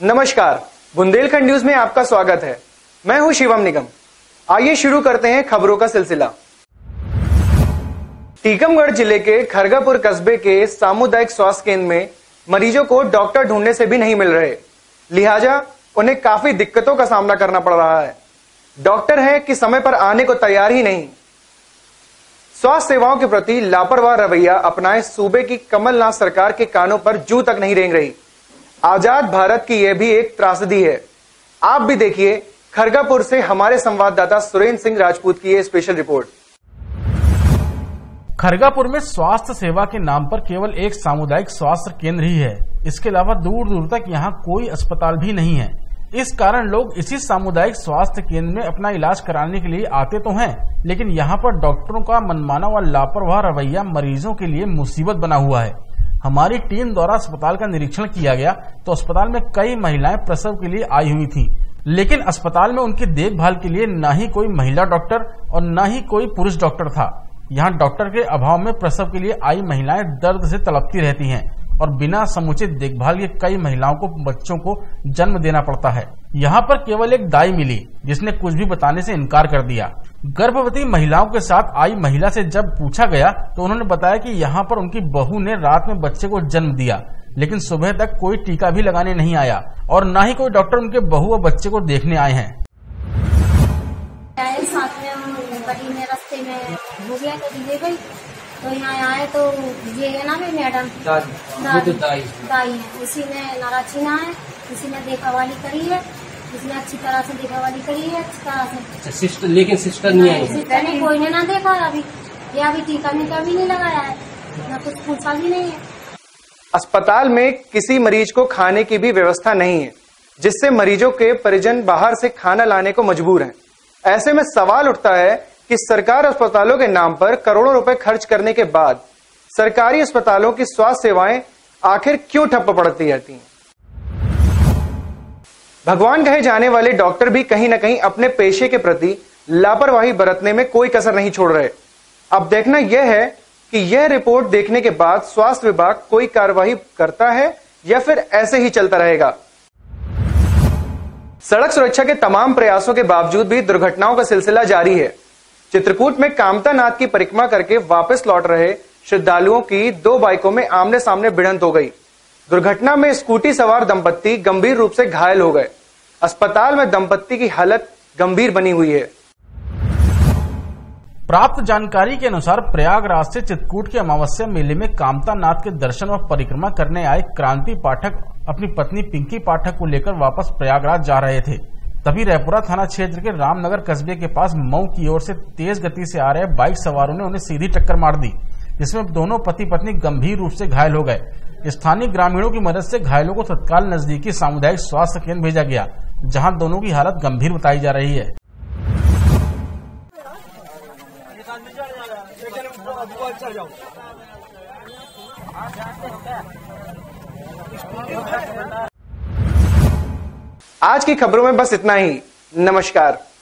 नमस्कार, बुंदेलखंड न्यूज में आपका स्वागत है। मैं हूं शिवम निगम। आइए शुरू करते हैं खबरों का सिलसिला। टीकमगढ़ जिले के खरगापुर कस्बे के सामुदायिक स्वास्थ्य केंद्र में मरीजों को डॉक्टर ढूंढने से भी नहीं मिल रहे, लिहाजा उन्हें काफी दिक्कतों का सामना करना पड़ रहा है। डॉक्टर है कि समय पर आने को तैयार ही नहीं। स्वास्थ्य सेवाओं के प्रति लापरवाह रवैया अपनाए सूबे की कमलनाथ सरकार के कानों पर जूं तक नहीं रेंग रही। आजाद भारत की यह भी एक त्रासदी है। आप भी देखिए खरगापुर से हमारे संवाददाता सुरेंद्र सिंह राजपूत की ये स्पेशल रिपोर्ट। खरगापुर में स्वास्थ्य सेवा के नाम पर केवल एक सामुदायिक स्वास्थ्य केंद्र ही है। इसके अलावा दूर दूर तक यहाँ कोई अस्पताल भी नहीं है। इस कारण लोग इसी सामुदायिक स्वास्थ्य केंद्र में अपना इलाज कराने के लिए आते तो हैं, लेकिन यहाँ पर डॉक्टरों का मनमाना व लापरवाह रवैया मरीजों के लिए मुसीबत बना हुआ है। हमारी टीम द्वारा अस्पताल का निरीक्षण किया गया तो अस्पताल में कई महिलाएं प्रसव के लिए आई हुई थीं, लेकिन अस्पताल में उनकी देखभाल के लिए न ही कोई महिला डॉक्टर और न ही कोई पुरुष डॉक्टर था। यहाँ डॉक्टर के अभाव में प्रसव के लिए आई महिलाएं दर्द से तड़पती रहती हैं और बिना समुचित देखभाल के कई महिलाओं को बच्चों को जन्म देना पड़ता है। यहाँ पर केवल एक दाई मिली जिसने कुछ भी बताने से इनकार कर दिया। गर्भवती महिलाओं के साथ आई महिला से जब पूछा गया तो उन्होंने बताया कि यहाँ पर उनकी बहू ने रात में बच्चे को जन्म दिया, लेकिन सुबह तक कोई टीका भी लगाने नहीं आया और न ही कोई डॉक्टर उनके बहू व बच्चे को देखने आए हैं। साथ में हम गली में रास्ते में हो गया तो ले गई, तो यहाँ आए तो ये है ना मैडम दाई है, उसी में नाराचीना है, उसी ने देखभाली करी है, उसने अच्छी तरह से देखभाली करी है, अच्छी तरह से। सिस्टर, लेकिन सिस्टर नहीं आई। सिस्टर ने कोई ने ना देखा अभी, या अभी टीका मीका भी नहीं लगाया है, ना कुछ पूछा भी नहीं है। अस्पताल में किसी मरीज को खाने की भी व्यवस्था नहीं है, जिससे मरीजों के परिजन बाहर से खाना लाने को मजबूर हैं। ऐसे में सवाल उठता है कि सरकार अस्पतालों के नाम पर करोड़ों रुपए खर्च करने के बाद सरकारी अस्पतालों की स्वास्थ्य सेवाएं आखिर क्यों ठप्प पड़ती रहती हैं। भगवान कहे जाने वाले डॉक्टर भी कहीं न कहीं अपने पेशे के प्रति लापरवाही बरतने में कोई कसर नहीं छोड़ रहे। अब देखना यह है कि यह रिपोर्ट देखने के बाद स्वास्थ्य विभाग कोई कार्रवाई करता है या फिर ऐसे ही चलता रहेगा। सड़क सुरक्षा के तमाम प्रयासों के बावजूद भी दुर्घटनाओं का सिलसिला जारी है। चित्रकूट में कामता नाथ की परिक्रमा करके वापस लौट रहे श्रद्धालुओं की दो बाइकों में आमने सामने भिड़ंत हो गई। दुर्घटना में स्कूटी सवार दंपत्ति गंभीर रूप से घायल हो गए। अस्पताल में दंपत्ति की हालत गंभीर बनी हुई है। प्राप्त जानकारी के अनुसार प्रयागराज से चित्रकूट के अमावस्या मेले में कामता नाथ के दर्शन और परिक्रमा करने आए क्रांति पाठक अपनी पत्नी पिंकी पाठक को लेकर वापस प्रयागराज जा रहे थे। तभी रैपुरा थाना क्षेत्र के रामनगर कस्बे के पास मऊ की ओर से तेज गति से आ रहे बाइक सवारों ने उन्हें सीधी टक्कर मार दी, जिसमें दोनों पति पत्नी गंभीर रूप से घायल हो गए। स्थानीय ग्रामीणों की मदद से घायलों को तत्काल नजदीकी सामुदायिक स्वास्थ्य केंद्र भेजा गया, जहां दोनों की हालत गंभीर बताई जा रही है। आज की खबरों में बस इतना ही। नमस्कार।